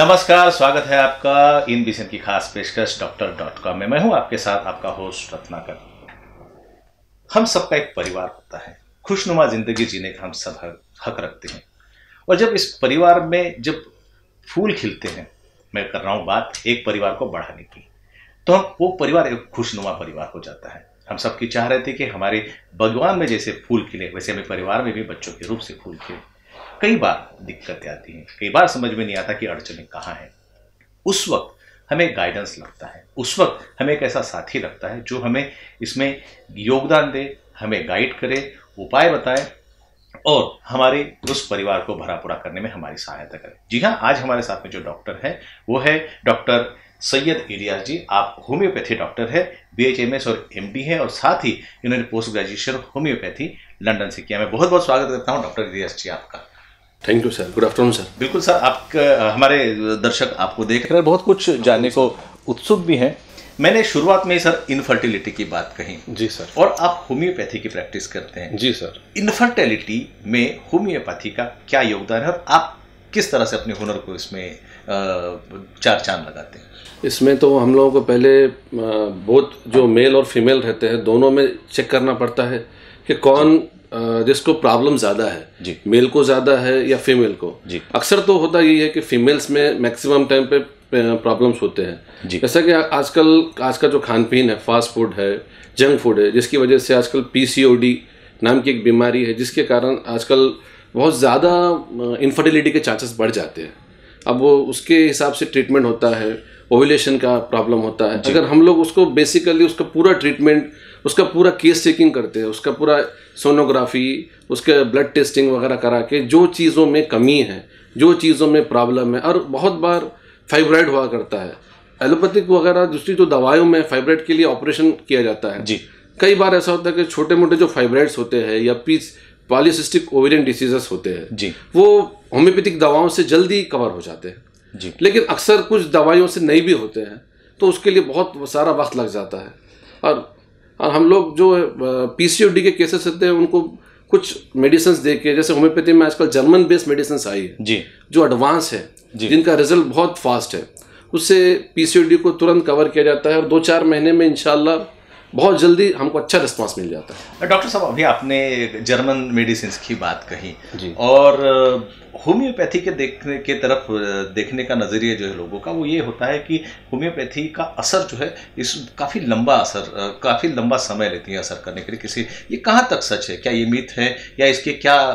नमस्कार, स्वागत है आपका इन विजन की खास पेशकश डॉक्टर.com में। मैं हूं आपके साथ आपका होस्ट रत्नाकर। हम सबका एक परिवार होता है, खुशनुमा जिंदगी जीने का हम सब हक रखते हैं। और जब इस परिवार में जब फूल खिलते हैं, मैं कर रहा हूं बात एक परिवार को बढ़ाने की, तो हम वो परिवार एक खुशनुमा परिवार हो जाता है। हम सबकी चाह रहे थे कि हमारे भगवान में जैसे फूल खिले वैसे हमें परिवार में भी बच्चों के रूप से फूल खिले। कई बार दिक्कतें आती हैं, कई बार समझ में नहीं आता कि अड़चनें कहाँ हैं। उस वक्त हमें गाइडेंस लगता है, उस वक्त हमें एक ऐसा साथी लगता है जो हमें इसमें योगदान दे, हमें गाइड करे, उपाय बताए और हमारे उस परिवार को भरा पूरा करने में हमारी सहायता करे। जी हाँ, आज हमारे साथ में जो डॉक्टर है वो है डॉक्टर सैयद इलियास जी। आप होम्योपैथी डॉक्टर है, BHMS और MD है और साथ ही इन्होंने पोस्ट ग्रेजुएशन होम्योपैथी लंदन से किया। मैं बहुत बहुत स्वागत करता हूँ डॉक्टर इलियास जी आपका। Thank you sir, good afternoon sir. बिल्कुल सर, आपका हमारे दर्शक आपको देख रहे हैं, बहुत कुछ जानने को उत्सुक भी हैं। मैंने शुरुआत में सर इनफर्टिलिटी की बात कही। जी सर। और आप होम्योपैथी की प्रैक्टिस करते हैं। जी सर। इनफर्टिलिटी में होम्योपैथी का क्या योगदान है और आप किस तरह से अपने हुनर को इसमें चार चांद लगाते हैं? इसमें तो हम लोगों को पहले बहुत जो मेल और फीमेल रहते हैं दोनों में चेक करना पड़ता है कि कौन जिसको प्रॉब्लम ज़्यादा है, मेल को ज़्यादा है या फीमेल को। अक्सर तो होता यही है कि फीमेल्स में मैक्सिमम टाइम पे प्रॉब्लम्स होते हैं। जैसा कि आज का जो खान पीन है, फास्ट फूड है, जंक फूड है, जिसकी वजह से आजकल PCOD नाम की एक बीमारी है जिसके कारण आजकल बहुत ज़्यादा इनफर्टिलिटी के चांसेस बढ़ जाते हैं। अब वो उसके हिसाब से ट्रीटमेंट होता है, ओव्यूलेशन का प्रॉब्लम होता है। अगर हम लोग उसको बेसिकली उसका पूरा ट्रीटमेंट, उसका पूरा केस चेकिंग करते हैं, उसका पूरा सोनोग्राफी, उसके ब्लड टेस्टिंग वगैरह करा के जो चीज़ों में कमी है, जो चीज़ों में प्रॉब्लम है, और बहुत बार फाइब्राइड हुआ करता है, एलोपैथिक वगैरह दूसरी जो दवाइयों में फाइब्राइड के लिए ऑपरेशन किया जाता है। कई बार ऐसा होता है कि छोटे मोटे जो फाइब्राइड्स होते हैं या पॉलीसिस्टिक ओवेरियन डिसीजेस होते हैं वो होम्योपैथिक दवाओं से जल्दी कवर हो जाते हैं। लेकिन अक्सर कुछ दवाइयों से नहीं भी होते हैं, तो उसके लिए बहुत सारा वक्त लग जाता है। और हम लोग जो PCOD के केसेस होते हैं उनको कुछ मेडिसिन दे के, जैसे होम्योपैथी में आजकल जर्मन बेस्ड मेडिसिन आई है जो एडवांस है, जिनका रिजल्ट बहुत फास्ट है, उससे PCOD को तुरंत कवर किया जाता है और 2-4 महीने में इंशाल्लाह बहुत जल्दी हमको अच्छा रिस्पांस मिल जाता है। डॉक्टर साहब, अभी आपने जर्मन मेडिसिन की बात कही और होम्योपैथी के देखने का नज़रिया जो है लोगों का वो ये होता है कि होम्योपैथी का असर जो है इस काफ़ी लंबा समय लेती है असर करने के लिए। ये कहाँ तक सच है? क्या ये मिथ है या इस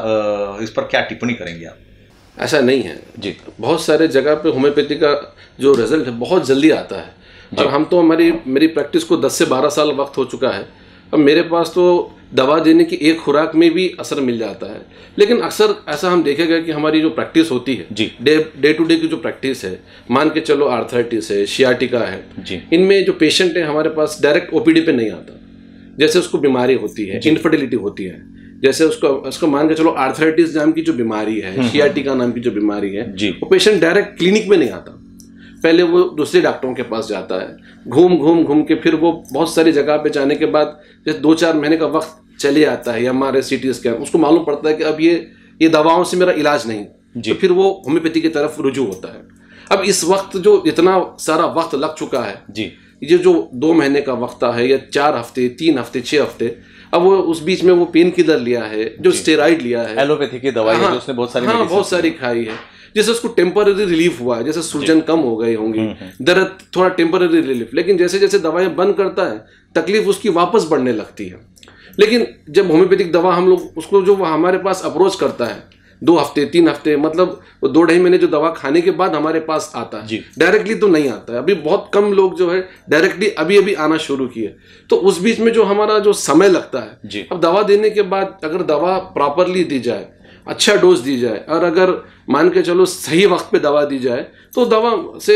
पर क्या टिप्पणी करेंगे आप? ऐसा नहीं है जी। बहुत सारे जगह पे होम्योपैथी का जो रिजल्ट है बहुत जल्दी आता है। और हम तो मेरी प्रैक्टिस को 10 से 12 साल वक्त हो चुका है। अब मेरे पास तो दवा देने की एक खुराक में भी असर मिल जाता है। लेकिन अक्सर ऐसा हम देखेगा कि हमारी जो प्रैक्टिस होती है डे टू डे की जो प्रैक्टिस है, मान के चलो आर्थराइटिस है, शियाटिका है, इनमें जो पेशेंट है हमारे पास डायरेक्ट OPD पे नहीं आता। जैसे उसको बीमारी होती है, इनफर्टिलिटी होती है, जैसे उसको मान के चलो आर्थराइटिस नाम की जो बीमारी है, शियाटिका नाम की जो बीमारी है, वो पेशेंट डायरेक्ट क्लिनिक में नहीं आता। पहले वो दूसरे डॉक्टरों के पास जाता है, घूम के फिर वो बहुत सारी जगह पे जाने के बाद जैसे 2-4 महीने का वक्त चले आता है, या हमारे CT स्कैन, उसको मालूम पड़ता है कि अब ये दवाओं से मेरा इलाज नहीं, तो फिर वो होम्योपैथी की तरफ रुजू होता है। अब इस वक्त जो इतना सारा वक्त लग चुका है, ये जो 2 महीने का वक्त है या 4 हफ्ते, 3 हफ्ते, 6 हफ्ते, अब वो उस बीच में वो पेन किलर लिया है, जो स्टेरॉइड लिया है, एलोपैथी की दवाई है, उसने बहुत सारी खाई है, जैसे उसको टेम्पररी रिलीफ हुआ है, जैसे सूजन कम हो गई होंगी, दर्द थोड़ा टेम्पररी रिलीफ। लेकिन जैसे जैसे दवाएं बंद करता है तकलीफ उसकी वापस बढ़ने लगती है। लेकिन जब होम्योपैथिक दवा हम लोग उसको जो हमारे पास अप्रोच करता है 2 हफ्ते 3 हफ्ते, मतलब 2-2.5 महीने जो दवा खाने के बाद हमारे पास आता है, डायरेक्टली तो नहीं आता है। अभी बहुत कम लोग जो है डायरेक्टली अभी आना शुरू किए, तो उस बीच में जो हमारा जो समय लगता है, अब दवा देने के बाद अगर दवा प्रॉपरली दी जाए, अच्छा डोज दी जाए, और अगर मान के चलो सही वक्त पे दवा दी जाए, तो दवा से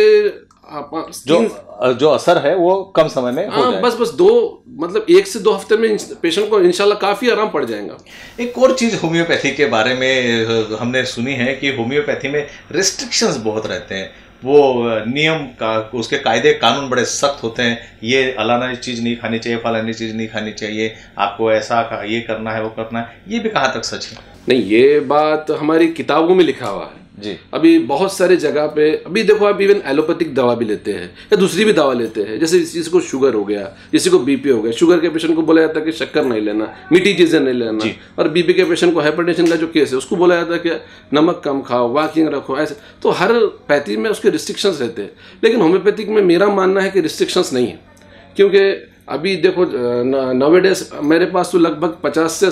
जो असर है वो कम समय में हो जाए। बस 1 से 2 हफ्ते में पेशेंट को इंशाल्लाह काफी आराम पड़ जाएगा। एक और चीज होम्योपैथी के बारे में हमने सुनी है कि होम्योपैथी में रिस्ट्रिक्शंस बहुत रहते हैं, वो नियम का उसके कायदे कानून बड़े सख्त होते हैं। ये अलाना चीज़ नहीं खानी चाहिए, फलानी चीज़ नहीं खानी चाहिए, आपको ये करना है, वो करना है। ये भी कहाँ तक सच है? नहीं, ये बात हमारी किताबों में लिखा हुआ है। जी। अभी बहुत सारे जगह पे अभी देखो, आप इवन एलोपैथिक दवा भी लेते हैं या दूसरी भी दवा लेते हैं, जैसे किसी को शुगर हो गया, किसी को बीपी हो गया। शुगर के पेशेंट को बोला जाता है कि शक्कर नहीं लेना, मीठी चीजें नहीं लेना, और बीपी के पेशेंट को हाइपरटेंशन का जो केस है उसको बोला जाता है कि नमक कम खाओ, वॉकिंग रखो, ऐसे। तो हर पैथी में उसके रिस्ट्रिक्शंस रहते हैं, लेकिन होम्योपैथिक में मेरा मानना है कि रिस्ट्रिक्शंस नहीं है। क्योंकि अभी देखो नवेडेज मेरे पास तो लगभग 50 से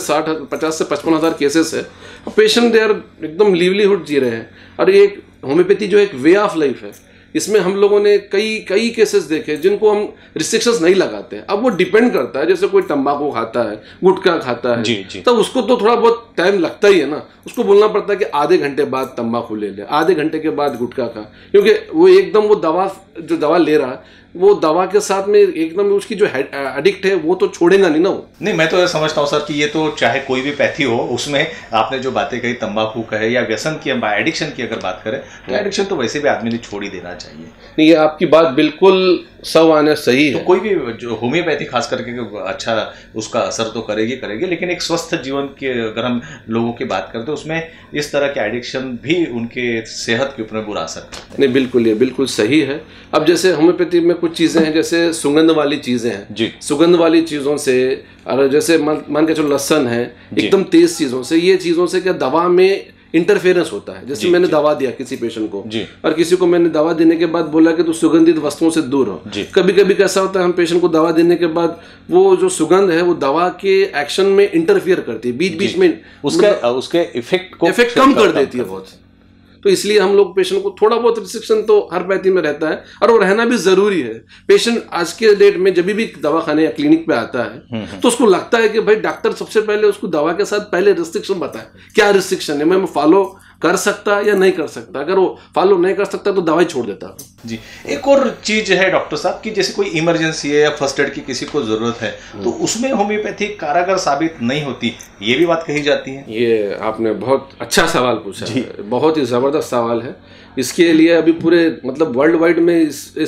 55 हज़ार केसेस है। पेशेंट दे आर एकदम लिवलीहुड जी रहे हैं। और ये होम्योपैथी जो एक वे ऑफ लाइफ है, इसमें हम लोगों ने कई केसेस देखे जिनको हम रिस्ट्रिक्शंस नहीं लगाते हैं। अब वो डिपेंड करता है, जैसे कोई तंबाकू खाता है, गुटखा खाता है, तब उसको तो थोड़ा बहुत टाइम लगता ही है ना। उसको बोलना पड़ता है कि आधे घंटे बाद तंबाकू ले ले, आधे घंटे के बाद गुटखा खा, क्योंकि वो एकदम वो दवा ले रहा है, वो दवा के साथ में एकदम उसकी जो एडिक्ट है वो तो छोड़ेगा नहीं ना वो। नहीं, मैं तो समझता हूँ सर कि ये तो चाहे कोई भी पैथी हो, उसमें आपने जो बातें कही, तंबाकू कहे या व्यसन की, एडिक्शन की अगर बात करें तो एडिक्शन तो वैसे भी आदमी ने छोड़ ही देना चाहिए। नहीं, ये आपकी बात बिल्कुल सब आने सही है। तो कोई भी जो होम्योपैथी खास करके अच्छा उसका असर तो करेगी, लेकिन एक स्वस्थ जीवन की अगर हम लोगों की बात करते हैं उसमें इस तरह के एडिक्शन भी उनके सेहत के ऊपर बुरा असर करते हैं। नहीं, बिल्कुल, ये बिल्कुल सही है। अब जैसे होम्योपैथी में कुछ चीज़ें हैं, जैसे सुगंध वाली चीज़ें हैं जी। सुगंध वाली चीज़ों से, और जैसे मान के चलो लहसुन है, एकदम तेज चीज़ों से, ये चीज़ों से क्या दवा में इंटरफेरेंस होता है। जैसे मैंने दवा दिया किसी पेशेंट को, और किसी को मैंने दवा देने के बाद बोला कि तू सुगंधित वस्तुओं से दूर हो। कभी कभी कैसा होता है, हम पेशेंट को दवा देने के बाद वो जो सुगंध है वो दवा के एक्शन में इंटरफियर करती है, बीच बीच में उसके इफेक्ट कम कर देती है बहुत। तो इसलिए हम लोग पेशेंट को थोड़ा बहुत रिस्ट्रिक्शन तो हर पैथी में रहता है, और वो रहना भी जरूरी है। पेशेंट आज के डेट में जब भी दवा खाने या क्लिनिक पे आता है तो उसको लगता है कि भाई डॉक्टर सबसे पहले उसको दवा के साथ पहले रिस्ट्रिक्शन बताए, क्या रिस्ट्रिक्शन है, मैं फॉलो कर सकता या नहीं कर सकता। अगर वो फॉलो नहीं कर सकता तो दवाई छोड़ देता जी। एक और चीज है डॉक्टर साहब कि जैसे कोई इमरजेंसी है या फर्स्ट एड की किसी को जरूरत है तो उसमें होम्योपैथी कारगर साबित नहीं होती, ये भी बात कही जाती है। ये आपने बहुत अच्छा सवाल पूछा है, बहुत ही जबरदस्त सवाल है। इसके लिए अभी पूरे मतलब वर्ल्ड वाइड में इस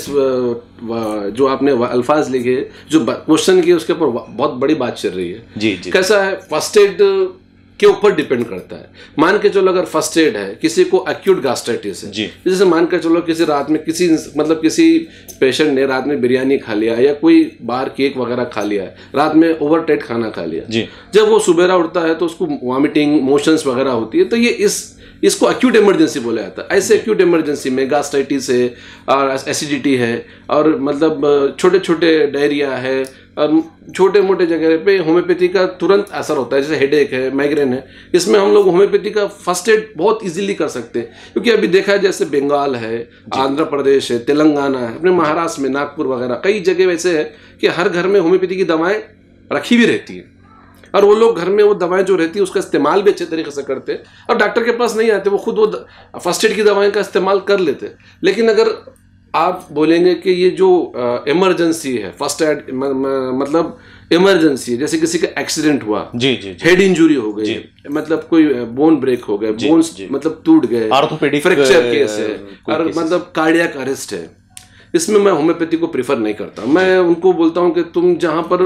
जो आपने अल्फाज लिखे, जो क्वेश्चन किए, उसके ऊपर बहुत बड़ी बात चल रही है। जी। कैसा है, फर्स्ट एड के ऊपर डिपेंड करता है। मान के चलो अगर फर्स्ट एड है, किसी को एक्यूट गैस्ट्राइटिस है, जैसे मान के चलो किसी रात में किसी पेशेंट ने रात में बिरयानी खा लिया या कोई बाहर केक वगैरह खा लिया है, रात में ओवरटाइट खाना खा लिया, जब वो सुबेरा उठता है तो उसको वॉमिटिंग, मोशंस वगैरह होती है, तो ये इसको एक्यूट इमरजेंसी बोला जाता है। ऐसे एक्यूट इमरजेंसी में गैस्ट्राइटिस है और एसिडिटी है और मतलब छोटे छोटे डायरिया है और छोटे मोटे जगह पे होम्योपैथी का तुरंत असर होता है, जैसे हेडेक है, माइग्रेन है। इसमें हम लोग होम्योपैथी का फर्स्ट एड बहुत इजीली कर सकते हैं, क्योंकि अभी देखा है जैसे बंगाल है, आंध्र प्रदेश है, तेलंगाना है, अपने महाराष्ट्र में नागपुर वगैरह कई जगह वैसे है कि हर घर में होम्योपैथी की दवाएं रखी भी रहती है, और वो लोग घर में वो दवाएं जो रहती है उसका इस्तेमाल भी अच्छे तरीके से करते हैं, और डॉक्टर के पास नहीं आते, वो खुद वो फर्स्ट एड की दवाएं का इस्तेमाल कर लेते। लेकिन अगर आप बोलेंगे कि ये जो इमरजेंसी है, फर्स्ट एड मतलब इमरजेंसी है, जैसे किसी का एक्सीडेंट हुआ, हेड इंजुरी हो गई, मतलब कोई बोन ब्रेक हो गए, बोन्स मतलब टूट गए, फ्रैक्चर केस है, और मतलब कार्डियक अरेस्ट है, इसमें मैं होम्योपैथी को प्रीफर नहीं करता। मैं उनको बोलता हूं कि तुम जहां पर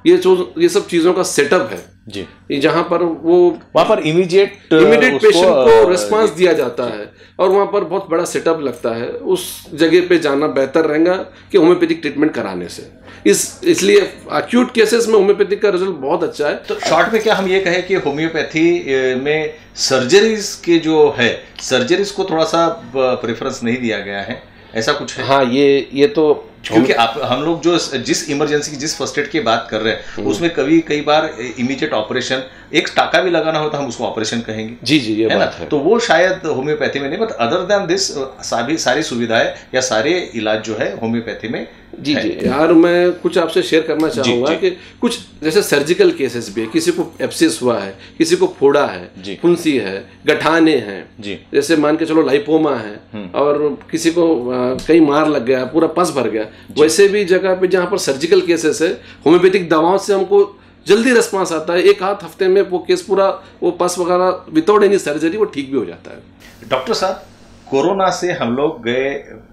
ये सब चीजों का सेटअप है जी, जहां पर वहां पर इमीडिएट पेशेंट को रिस्पांस दिया जाता है और वहां पर बहुत बड़ा सेटअप लगता है, उस जगह पे जाना बेहतर रहेगा कि होम्योपैथिक ट्रीटमेंट कराने से। इसलिए एक्यूट केसेस में होम्योपैथिक का रिजल्ट बहुत अच्छा है। तो शॉर्ट में क्या हम ये कहें कि होम्योपैथी में सर्जरीज के जो है, सर्जरीज को थोड़ा सा प्रेफरेंस नहीं दिया गया है, ऐसा कुछ है? हाँ, ये तो क्योंकि हम लोग जो जिस इमरजेंसी की, जिस फर्स्ट एड की बात कर रहे हैं उसमें कई बार इमीडिएट ऑपरेशन, एक टाका भी लगाना होता है, हम उसको ऑपरेशन कहेंगे। जी ये है बात ना? तो वो शायद होम्योपैथी में नहीं, बट अदर देन दिस सारी सुविधाएं या सारे इलाज जो है होम्योपैथी में जी यार, मैं कुछ आपसे शेयर करना चाहूंगा कि कुछ जैसे सर्जिकल केसेस भी है, किसी को एब्सेस हुआ है, किसी को फोड़ा है, फुंसी है, गठाने हैं, जैसे मान के चलो लाइपोमा है, और किसी को कहीं मार लग गया, पूरा पस भर गया, वैसे भी जगह पे जहाँ पर सर्जिकल केसेस है, होम्योपैथिक दवाओं से हमको जल्दी रिस्पांस आता है, एक आध हफ्ते में वो केस पूरा, वो पस वगैरह विदाउट एनी सर्जरी वो ठीक भी हो जाता है। डॉक्टर साहब, कोरोना से हम लोग गए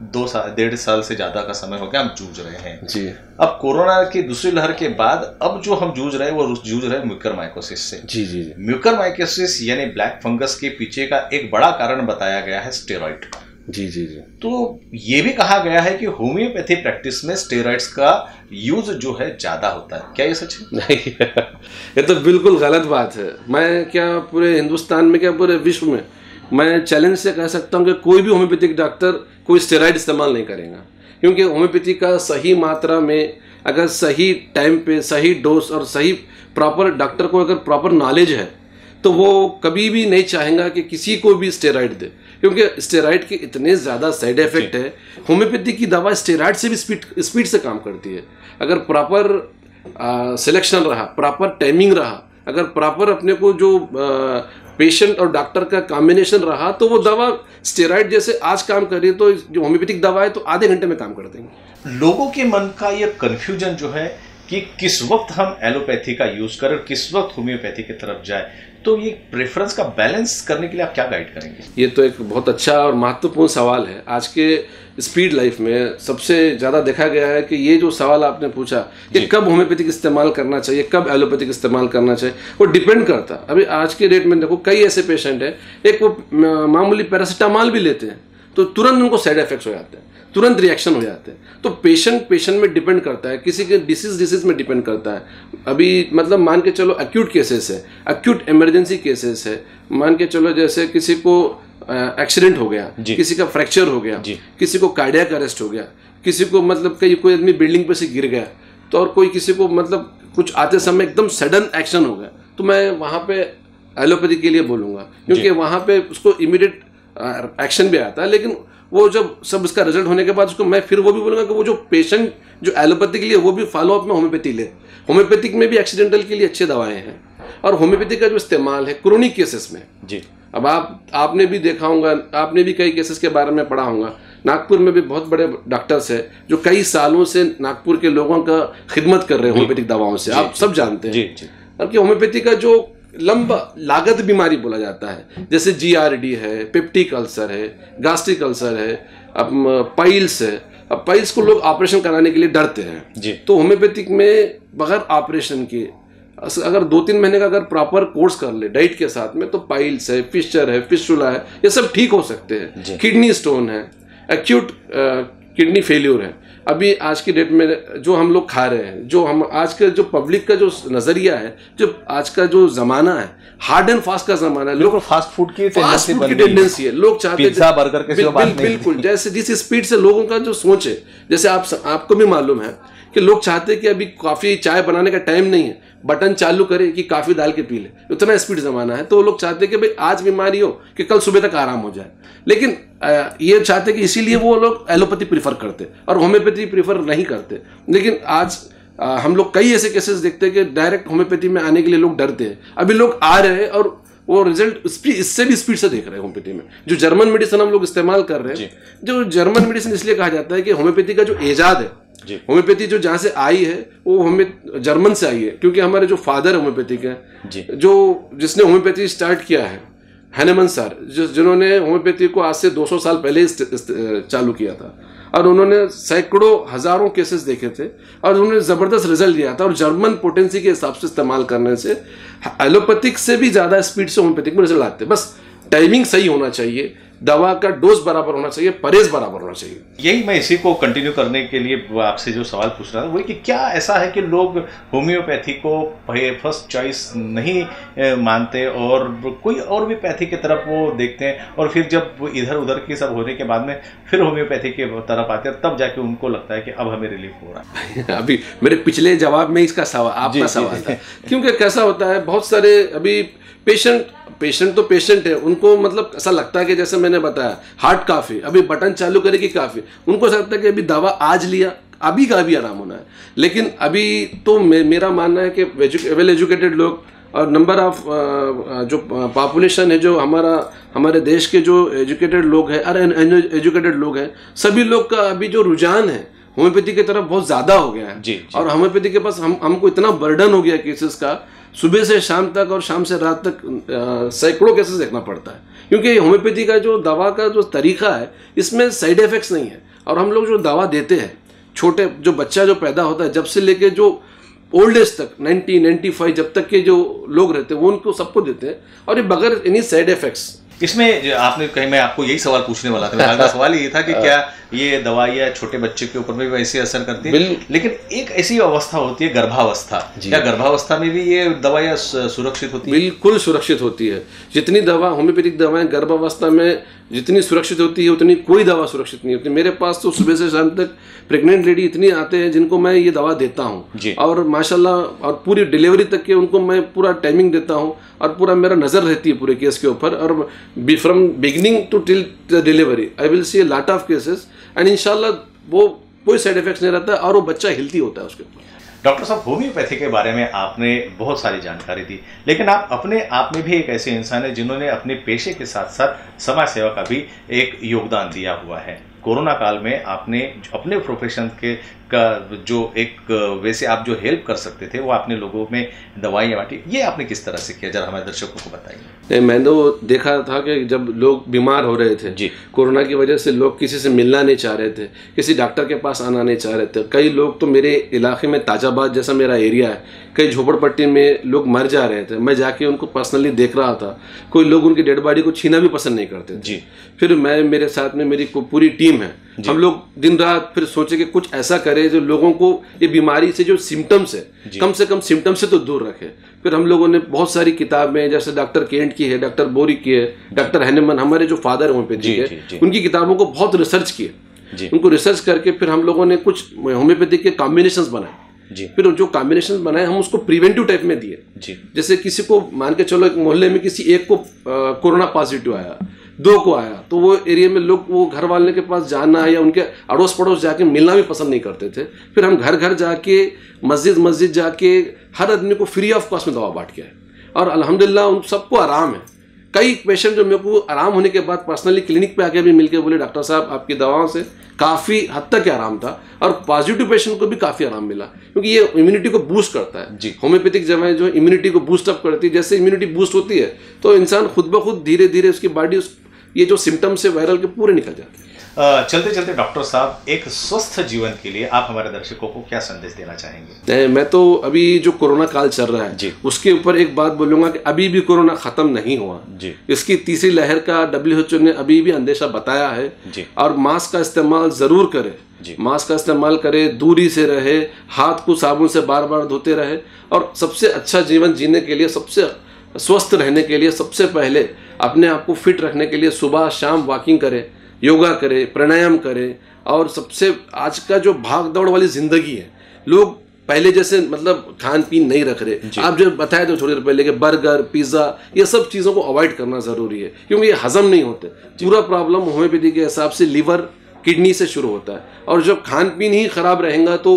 2 साल से ज्यादा का समय हो गया, हम जूझ रहे हैं जी। अब कोरोना की दूसरी लहर के बाद अब जो हम जूझ रहे हैं वो जूझ रहे हैं म्यूकरमाइकोसिस से। जी जी जी। म्यूकरमाइकोसिस यानी ब्लैक फंगस के पीछे का एक बड़ा कारण बताया गया है स्टेरॉइड। जी जी जी। तो ये भी कहा गया है कि होम्योपैथी प्रैक्टिस में स्टेरॉइड्स का यूज जो है ज्यादा होता है, क्या ये सच है? नहीं, ये तो बिल्कुल गलत बात है। मैं क्या पूरे हिंदुस्तान में, क्या पूरे विश्व में मैं चैलेंज से कह सकता हूँ कि कोई भी होम्योपैथिक डॉक्टर कोई स्टेरॉइड इस्तेमाल नहीं करेगा, क्योंकि होम्योपैथी का सही मात्रा में, अगर सही टाइम पे सही डोज और सही प्रॉपर डॉक्टर को अगर प्रॉपर नॉलेज है तो वो कभी भी नहीं चाहेगा कि किसी को भी स्टेरॉइड दे, क्योंकि स्टेरॉइड के इतने ज़्यादा साइड इफेक्ट है। होम्योपैथी की दवा स्टेरॉइड से भी स्पीड से काम करती है। अगर प्रॉपर सिलेक्शन रहा, प्रॉपर टाइमिंग रहा, अगर प्रॉपर अपने को जो पेशेंट और डॉक्टर का कॉम्बिनेशन रहा, तो वो दवा स्टेरॉइड जैसे आज काम कर रही है तो जो होम्योपैथिक दवा है तो आधे घंटे में काम कर देंगे। लोगों के मन का ये कंफ्यूजन जो है कि किस वक्त हम एलोपैथी का यूज करें और किस वक्त होम्योपैथी की तरफ जाए, तो ये प्रेफरेंस का बैलेंस करने के लिए आप क्या गाइड करेंगे? ये तो एक बहुत अच्छा और महत्वपूर्ण सवाल है। आज के स्पीड लाइफ में सबसे ज़्यादा देखा गया है कि ये जो सवाल आपने पूछा कि कब होम्योपैथिक इस्तेमाल करना चाहिए, कब एलोपैथिक इस्तेमाल करना चाहिए, वो डिपेंड करता है। अभी आज के डेट में देखो, कई ऐसे पेशेंट हैं, एक वो मामूली पैरासीटामॉल भी लेते हैं तो तुरंत उनको साइड इफेक्ट्स हो जाते हैं, तुरंत रिएक्शन हो जाते हैं। तो पेशेंट में डिपेंड करता है, किसी के डिसीज में डिपेंड करता है। अभी मतलब मान के चलो एक्यूट केसेस है, एक्यूट इमरजेंसी केसेस है, मान के चलो जैसे किसी को एक्सीडेंट हो गया, किसी का फ्रैक्चर हो गया, किसी को कार्डियक अरेस्ट हो गया, किसी को मतलब कोई आदमी बिल्डिंग पे से गिर गया, तो और कोई किसी को मतलब कुछ आते समय एकदम सडन एक्शन हो गया, तो मैं वहाँ पे एलोपैथी के लिए बोलूँगा, क्योंकि वहाँ पे उसको इमीडिएट एक्शन भी आता है। लेकिन वो जब सब इसका रिजल्ट होने के बाद उसको मैं फिर वो भी बोलूँगा कि वो जो पेशेंट जो एलोपैथी के लिए वो भी फॉलो अप में होम्योपैथी ले। होम्योपैथिक में भी एक्सीडेंटल के लिए अच्छी दवाएं हैं, और होम्योपैथी का जो इस्तेमाल है क्रोनिक केसेस में जी। अब आपने भी देखा होगा, आपने भी कई केसेस के बारे में पढ़ा होगा। नागपुर में भी बहुत बड़े डॉक्टर्स हैं जो कई सालों से नागपुर के लोगों का खिदमत कर रहे हैं होम्योपैथिक दवाओं से, आप सब जानते हैं। और होम्योपैथी का जो लंबा लागत बीमारी बोला जाता है, जैसे GRD है, पेप्टिक अल्सर है, गैस्ट्रिक अल्सर है, अब पाइल्स है। अब पाइल्स को लोग ऑपरेशन कराने के लिए डरते हैं जी। तो होम्योपैथिक में बगैर ऑपरेशन के अगर 2-3 महीने का अगर प्रॉपर कोर्स कर ले डाइट के साथ में, तो पाइल्स है, फिस्चर है, फिस्टुला है, ये सब ठीक हो सकते हैं। किडनी स्टोन है, एक्यूट किडनी फेल्यूर है। अभी आज की डेट में जो हम लोग खा रहे हैं, जो हम आज के जो पब्लिक का जो नजरिया है, जो आज का जो जमाना है, हार्ड एंड फास्ट का जमाना है, लोग फास्ट फूड की टेंडेंसी है। लोग चाहते हैं बर्गर के बिल्कुल जैसे जिस स्पीड से लोगों का जो सोच है, जैसे आपको भी मालूम है कि लोग चाहते हैं कि अभी कॉफी चाय बनाने का टाइम नहीं है, बटन चालू करे कि काफी डाल के पी ले, उतना स्पीड जमाना है। तो वो लोग चाहते हैं कि भाई आज बीमारी हो कि कल सुबह तक आराम हो जाए। लेकिन ये चाहते हैं कि इसीलिए वो लोग एलोपैथी प्रीफर करते और होम्योपैथी प्रीफर नहीं करते। लेकिन आज हम लोग कई ऐसे केसेस देखते हैं कि डायरेक्ट होम्योपैथी में आने के लिए लोग डरते हैं। अभी लोग आ रहे हैं और वो रिजल्ट इससे भी स्पीड से देख रहे हैं। होम्योपैथी में जो जर्मन मेडिसिन हम लोग इस्तेमाल कर रहे हैं, जो जर्मन मेडिसिन इसलिए कहा जाता है कि होम्योपैथी का जो एजाद है, होम्योपैथी जो जहाँ से आई है वो हमें जर्मन से आई है, क्योंकि हमारे जो फादर होम्योपैथिक है, जो जिसने होम्योपैथी स्टार्ट किया है, हैनेमन सर, जिन्होंने होम्योपैथी को आज से 200 साल पहले चालू किया था, और उन्होंने सैकड़ों हजारों केसेस देखे थे और उन्होंने जबरदस्त रिजल्ट दिया था। और जर्मन पोटेंसी के हिसाब से इस्तेमाल करने से एलोपैथिक से भी ज्यादा स्पीड से होम्योपैथिक में रिजल्ट आते हैं। बस टाइमिंग सही होना चाहिए, दवा का डोज बराबर होना चाहिए, परहेज बराबर होना चाहिए। यही मैं इसी को कंटिन्यू करने के लिए आपसे जो सवाल पूछ रहा था वही कि क्या ऐसा है कि लोग होम्योपैथी को फर्स्ट चॉइस नहीं मानते और कोई और भी पैथी की तरफ वो देखते हैं, और फिर जब इधर उधर की सब होने के बाद में फिर होम्योपैथी की तरफ आते हैं, तब जाके उनको लगता है कि अब हमें रिलीफ हो रहा है। अभी मेरे पिछले जवाब में इसका सवाल आपका सवाल था, क्योंकि कैसा होता है बहुत सारे अभी पेशेंट तो पेशेंट है, उनको मतलब ऐसा लगता है कि जैसे मैंने बताया हार्ट काफी, अभी बटन चालू करेगी काफी, उनको ऐसा लगता है कि अभी दवा आज लिया अभी का अभी आराम होना है। लेकिन अभी तो मेरा मानना है कि वेल एजुकेटेड लोग और नंबर ऑफ जो पॉपुलेशन है, जो हमारे देश के जो एजुकेटेड लोग हैं और एजुकेटेड लोग हैं, सभी लोग का अभी जो रुझान है होम्योपैथी की तरफ बहुत ज्यादा हो गया है। जी। और होम्योपैथी के पास हमको इतना बर्डन हो गया केसेस का, सुबह से शाम तक और शाम से रात तक सैकड़ों केसेस देखना पड़ता है, क्योंकि होम्योपैथी का जो दवा का जो तरीका है इसमें साइड इफेक्ट्स नहीं है। और हम लोग जो दवा देते हैं, छोटे जो बच्चा जो पैदा होता है जब से लेके जो ओल्ड एज तक 90-95 जब तक के जो लोग रहते हैं वो उनको सबको देते हैं, और ये बगैर एनी साइड इफेक्ट्स। इसमें आपने कहीं, मैं आपको यही सवाल पूछने वाला था, मेरा सवाल ये था कि क्या ये दवाइयाँ छोटे बच्चे के ऊपर में भी वैसे असर करती है? लेकिन एक ऐसी अवस्था होती है गर्भावस्था, क्या गर्भावस्था में भी ये दवाइयाँ सुरक्षित होती है? बिल्कुल सुरक्षित होती है। जितनी दवा होम्योपैथिक दवाएं गर्भावस्था में जितनी सुरक्षित होती है उतनी कोई दवा सुरक्षित नहीं होती। मेरे पास तो सुबह से शाम तक प्रेग्नेंट लेडी इतनी आते हैं जिनको मैं ये दवा देता हूँ, और माशाल्लाह, और पूरी डिलीवरी तक के उनको मैं पूरा टाइमिंग देता हूँ, और पूरा मेरा नजर रहती है पूरे केस के ऊपर, और from beginning to till delivery I will see a lot of cases, and इंशाल्लाह वो कोई साइड इफेक्ट्स नहीं रहता है और वो बच्चा हेल्थी होता है उसके ऊपर। डॉक्टर साहब, होम्योपैथी के बारे में आपने बहुत सारी जानकारी दी, लेकिन आप अपने आप में भी एक ऐसे इंसान है जिन्होंने अपने पेशे के साथ साथ समाज सेवा का भी एक योगदान दिया हुआ है। कोरोना काल में आपने अपने प्रोफेशन के का जो एक वैसे आप जो हेल्प कर सकते थे वो आपने लोगों में दवाइयाँ बांटी, ये आपने किस तरह से किया, जरा हमारे दर्शकों को बताइए। मैंने तो देखा था कि जब लोग बीमार हो रहे थे कोरोना की वजह से, लोग किसी से मिलना नहीं चाह रहे थे, किसी डॉक्टर के पास आना नहीं चाह रहे थे। कई लोग तो मेरे इलाके में, ताजाबाद जैसा मेरा एरिया है, कई झोपड़पट्टी में लोग मर जा रहे थे, मैं जाके उनको पर्सनली देख रहा था। कोई लोग उनकी डेड बॉडी को छीना भी पसंद नहीं करते थे। फिर मैं, मेरे साथ में मेरी पूरी टीम है, हम लोग दिन रात फिर सोचे कि कुछ ऐसा करें जो लोगों को ये बीमारी से जो सिम्टम्स है कम से कम सिम्टम्स से तो दूर रखे। फिर हम लोगों ने बहुत सारी किताबें, जैसे डॉक्टर केंट की है, डॉक्टर बोरी की है, डॉक्टर हैनेमन, हमारे जो फादर होम्योपैथी के, उनकी किताबों को बहुत रिसर्च किए। उनको रिसर्च करके फिर हम लोगों ने कुछ होम्योपैथी के कॉम्बिनेशंस बनाए। फिर जो कॉम्बिनेशंस बनाए हम उसको प्रिवेंटिव टाइप में दिए। जैसे किसी को, मान के चलो एक मोहल्ले में किसी एक को कोरोना पॉजिटिव आया, 2 को आया, तो वो एरिया में लोग वो घर वाले के पास जाना या उनके अड़ोस पड़ोस जाके मिलना भी पसंद नहीं करते थे। फिर हम घर घर जाके, मस्जिद जाके हर आदमी को फ्री ऑफ कॉस्ट में दवा बांट के आए, और अल्हम्दुलिल्लाह उन सबको आराम है। कई पेशेंट जो मेरे को आराम होने के बाद पर्सनली क्लिनिक पे आके भी मिलके बोले, डॉक्टर साहब आपकी दवाओं से काफ़ी हद तक आराम था, और पॉजिटिव पेशेंट को भी काफ़ी आराम मिला, क्योंकि ये इम्यूनिटी को बूस्ट करता है। होम्योपैथिक दवाएं जो इम्यूनिटी को बूस्ट अप करती है, जैसे इम्यूनिटी बूस्ट होती है तो इंसान खुद ब खुद धीरे धीरे उसकी बॉडी ये जो सिम्टम्स है वायरल के पूरे निकल जाते हैं। चलते चलते डॉक्टर साहब, एक स्वस्थ जीवन के लिए आप हमारे दर्शकों को क्या संदेश देना चाहेंगे? मैं तो अभी जो कोरोना काल चल रहा है उसके ऊपर एक बात बोलूंगा कि अभी भी कोरोना खत्म नहीं हुआ। इसकी तीसरी लहर का WHO ने अभी भी अंदेशा बताया है, और मास्क का इस्तेमाल जरूर करें। मास्क का इस्तेमाल करें, दूरी से रहे, हाथ को साबुन से बार बार धोते रहे, और सबसे अच्छा जीवन जीने के लिए, सबसे स्वस्थ रहने के लिए, सबसे पहले अपने आप को फिट रखने के लिए सुबह शाम वॉकिंग करें, योगा करें, प्राणायाम करें। और सबसे, आज का जो भाग दौड़ वाली जिंदगी है, लोग पहले जैसे मतलब खान पीन नहीं रख रहे। आप जो बताए थे थोड़ी देर पहले कि बर्गर, पिज्जा, ये सब चीज़ों को अवॉइड करना ज़रूरी है, क्योंकि ये हजम नहीं होते। पूरा प्रॉब्लम होम्योपैथी के हिसाब से लीवर, किडनी से शुरू होता है, और जब खान पीन ही खराब रहेगा तो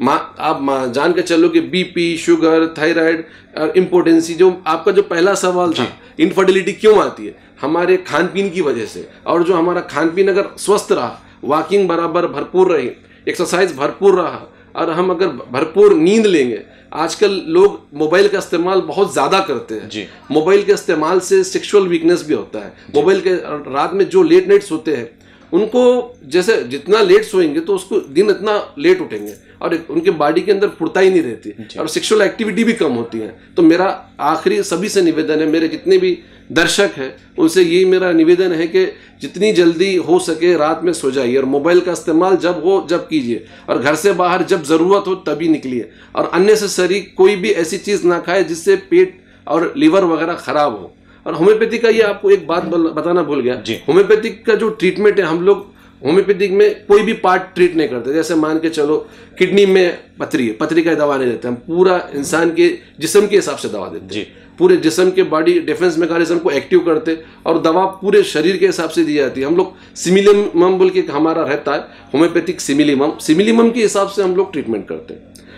आप जान के चलो कि BP, शुगर, थायराइड और इम्पोर्टेंसी, जो आपका जो पहला सवाल था, इनफर्टिलिटी क्यों आती है, हमारे खान पीन की वजह से। और जो हमारा खान पीन अगर स्वस्थ रहा, वॉकिंग बराबर भरपूर रही, एक्सरसाइज भरपूर रहा, और हम अगर भरपूर नींद लेंगे। आजकल लोग मोबाइल का इस्तेमाल बहुत ज़्यादा करते हैं। मोबाइल के इस्तेमाल से सेक्सुअल वीकनेस भी होता है। मोबाइल के रात में जो लेट नाइट सोते हैं, उनको जैसे जितना लेट सोएंगे तो उसको दिन इतना लेट उठेंगे, और उनके बॉडी के अंदर फुर्ता ही नहीं रहती, और सेक्सुअल एक्टिविटी भी कम होती है। तो मेरा आखिरी सभी से निवेदन है, मेरे जितने भी दर्शक हैं उनसे यही मेरा निवेदन है कि जितनी जल्दी हो सके रात में सो जाइए, और मोबाइल का इस्तेमाल जब हो जब कीजिए, और घर से बाहर जब ज़रूरत हो तभी निकलिए, और अननेसेसरी कोई भी ऐसी चीज़ ना खाए जिससे पेट और लीवर वगैरह खराब हो। और होम्योपैथिक का ये आपको एक बात बताना भूल गया, होम्योपैथिक का जो ट्रीटमेंट है, हम लोग होम्योपैथिक में कोई भी पार्ट ट्रीट नहीं करते। जैसे मान के चलो किडनी में पथरी है, पथरी का दवा नहीं देते हम, पूरा इंसान के जिस्म के हिसाब से दवा देते हैं। पूरे जिस्म के बॉडी डिफेंस मैकेनिज्म को एक्टिव करते, और दवा पूरे शरीर के हिसाब से दी जाती है। हम लोग सिमिलिमम बोल के हमारा रहता है, होम्योपैथिक सिमिलिमम के हिसाब से हम लोग ट्रीटमेंट करते हैं।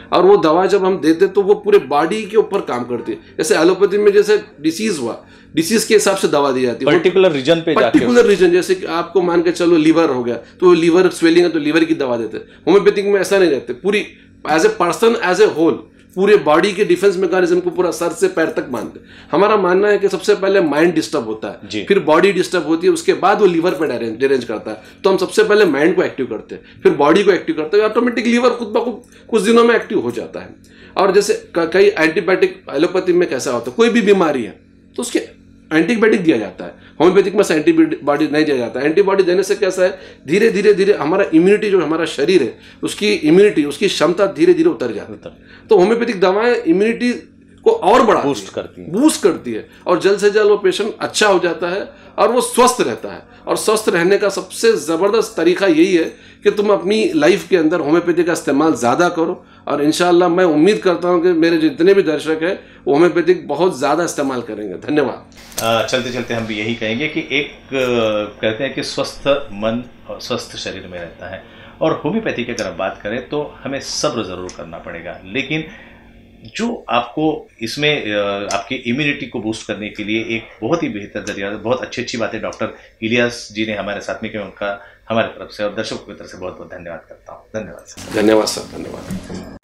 और वो दवा जब हम देते तो वो पूरे बॉडी के ऊपर काम करती है। जैसे एलोपैथी में जैसे डिसीज हुआ, डिसीज के हिसाब से दवा दी जाती है, पर्टिकुलर रीजन पे, पर्टिकुलर रीजन। जैसे कि आपको मान के चलो लीवर हो गया तो लीवर स्वेलिंग है तो लीवर की दवा देते हैं। होम्योपैथिक में ऐसा नहीं रहते, पूरी as a person as a whole पूरे बॉडी के डिफेंस मैकेनिज्म को पूरा सर से पैर तक मानते। हमारा मानना है कि सबसे पहले माइंड डिस्टर्ब होता है, फिर बॉडी डिस्टर्ब होती है, उसके बाद वो लीवर पे अरेंज करता है। तो हम सबसे पहले माइंड को एक्टिव करते हैं, फिर बॉडी को एक्टिव करते हैं, ऑटोमेटिक लीवर खुद ब खुद कुछ दिनों में एक्टिव हो जाता है। और जैसे कई एंटीबायोटिक एलोपैथी में कैसा होता है, कोई भी बीमारी है तो उसके एंटीबायोटिक दिया जाता है, होम्योपैथिक में एंटीबॉडी नहीं दिया जाता है। एंटीबॉडी देने से कैसा है, धीरे धीरे धीरे हमारा इम्यूनिटी, जो हमारा शरीर है उसकी इम्यूनिटी, उसकी क्षमता धीरे धीरे उतर जाती है। तो होम्योपैथिक दवाएं इम्यूनिटी को और बढ़ा बूस्ट करती है और जल्द से जल्द वो पेशेंट अच्छा हो जाता है और वो स्वस्थ रहता है। और स्वस्थ रहने का सबसे ज़बरदस्त तरीका यही है कि तुम अपनी लाइफ के अंदर होम्योपैथी का इस्तेमाल ज़्यादा करो। और इंशाल्लाह मैं उम्मीद करता हूं कि मेरे जितने भी दर्शक हैं वो होम्योपैथिक बहुत ज़्यादा इस्तेमाल करेंगे। धन्यवाद। चलते चलते हम भी यही कहेंगे कि एक कहते हैं कि स्वस्थ मन और स्वस्थ शरीर में रहता है, और होम्योपैथी की अगर आप बात करें तो हमें सब्र ज़रूर करना पड़ेगा, लेकिन जो आपको इसमें आपकी इम्यूनिटी को बूस्ट करने के लिए एक बहुत ही बेहतर जरिया, बहुत अच्छी अच्छी बातें डॉक्टर इलियास जी ने हमारे साथ में की, उनका हमारे तरफ से और दर्शकों की तरफ से बहुत बहुत धन्यवाद करता हूँ। धन्यवाद सर। धन्यवाद सर, धन्यवाद।